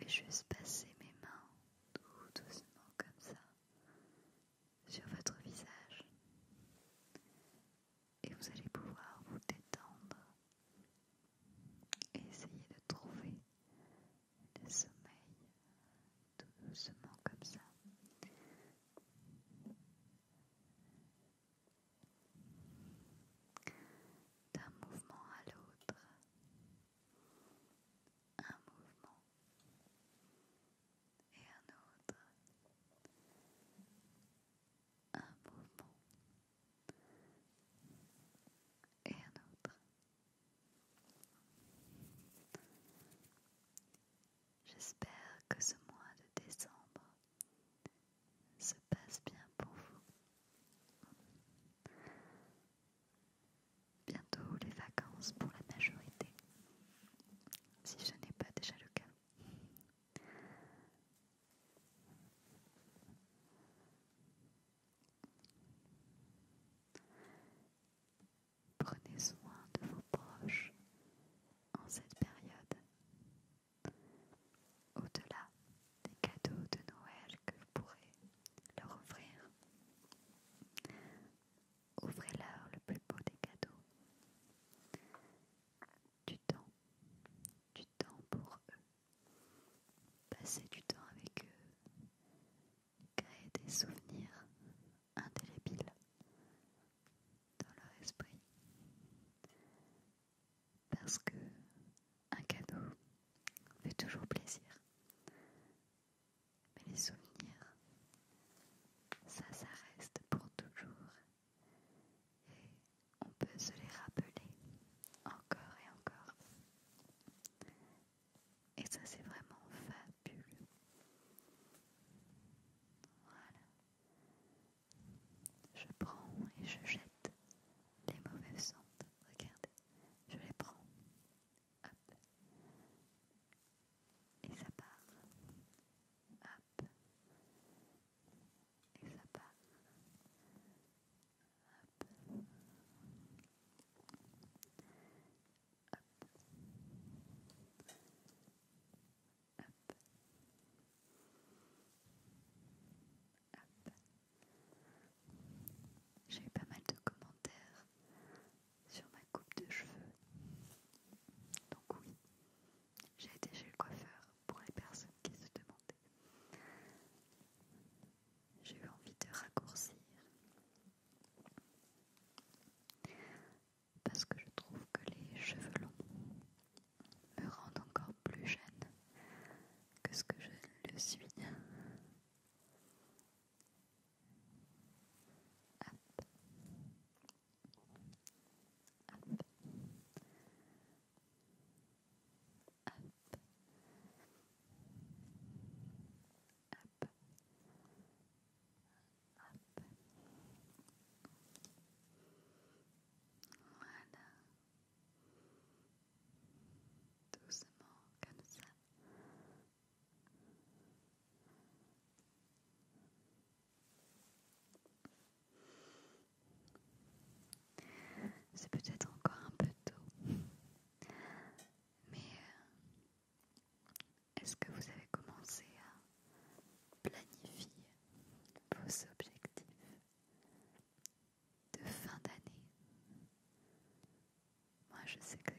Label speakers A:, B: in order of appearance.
A: vais juste passer mes mains tout doucement comme ça sur votre visage et vous allez pouvoir vous détendre et essayer de trouver le sommeil tout doucement comme ça. D'un mouvement à l'autre, un mouvement et un autre, un mouvement et un autre. J'espère que ce mois de décembre se passe bien pour vous. Bientôt les vacances pour la majorité, si ce n'est pas déjà le cas. Prenez soin de vos proches en cette période. Au-delà des cadeaux de Noël que vous pourrez leur offrir, offrez-leur le plus beau des cadeaux. Du temps pour eux. Passez du temps avec eux. Créez des souvenirs indélébiles dans leur esprit. Parce que un cadeau fait toujours plaisir. Mais les souvenirs, ça reste pour toujours. Et on peut se les rappeler encore et encore. Et ça, c'est vraiment fabuleux. Voilà. Je prends et je jette les mauvaises ondes. Regardez, je les prends. Hop. Et ça part. Hop. Et ça part. Hop. J'ai eu pas mal de commentaires sur ma coupe de cheveux. Donc oui, j'ai été chez le coiffeur pour les personnes qui se demandaient. J'ai eu envie de raccourcir parce que je trouve que les cheveux longs me rendent encore plus jeune que ce que je le suis. Voilà, doucement comme ça. C'est peut-être encore un peu tôt, mais est-ce que vous avez commencé à planifier vos objectifs de fin d'année? Moi, je sais que